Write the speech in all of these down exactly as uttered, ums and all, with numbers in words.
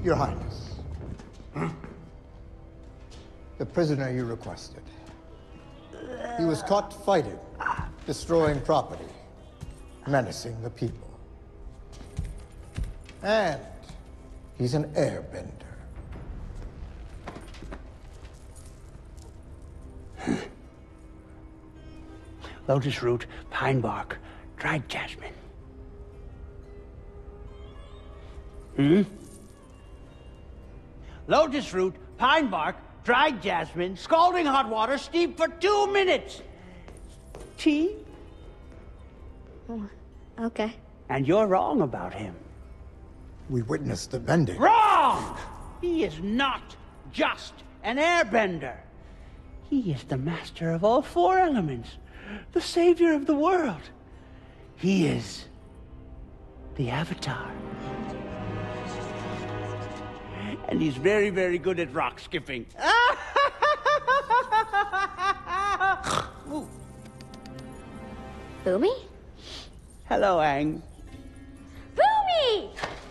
Your Highness. Huh? The prisoner you requested. He was caught fighting, destroying property, menacing the people. And he's an airbender. Lotus root, pine bark, dried jasmine. Hmm? Lotus root, pine bark, dried jasmine, scalding hot water, steep for two minutes. Tea? Oh, okay. And you're wrong about him. We witnessed the bending. Wrong! He is not just an airbender. He is the master of all four elements, the savior of the world. He is the Avatar. And he's very, very good at rock skipping. Boomy? Hello, Aang. Boomy!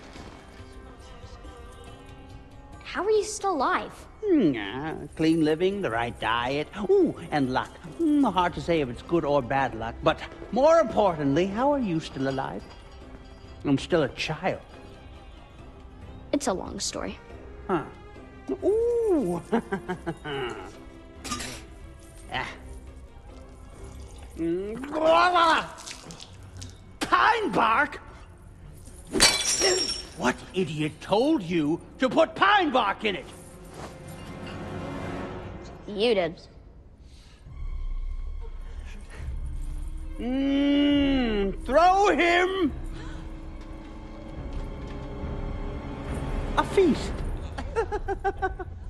How are you still alive? Mm, yeah, clean living, the right diet, ooh, and luck. Mm, hard to say if it's good or bad luck, but more importantly, how are you still alive? I'm still a child. It's a long story. Huh. Ooh. ah. Mm. Pine bark? What idiot told you to put pine bark in it? You did. Mmm, throw him a feast.